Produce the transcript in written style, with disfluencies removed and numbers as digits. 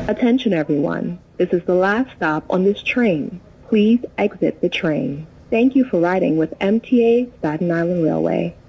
Attention everyone, this is the last stop on this train. Please exit the train. Thank you for riding with MTA Staten Island Railway.